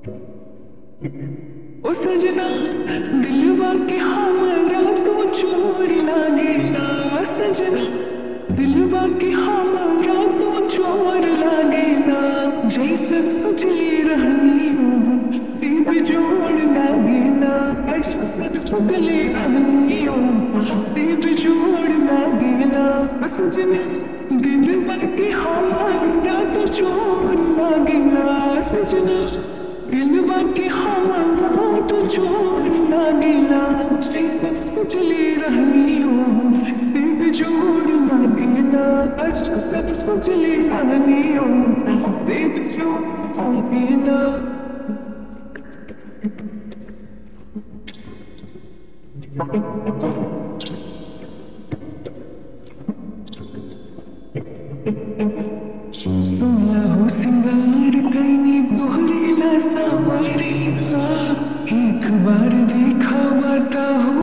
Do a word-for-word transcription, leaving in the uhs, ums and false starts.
ओ सजना दिलवा के हमरा तू चोर लागेला। सजना दिलवा के हमरा तू चोर लागेला। जैसे सोचली रहनी हो सीध जोड़ लागेला। जैसे सोचली रहनी हो सीध जोड़ लागेला। सजना दिलवा के हमरा तू चोर लागेला। सजना दिलवा के हमरा तू चोर लागेला। जैसे सोचली रहनी हो सीध जोड़ लागेला। जैसे सोचली रहनी हो सीध जोड़ लागेला। सोला हो सिंगार कईनी तोहरे ला सावरिया। एक बार देखा बाता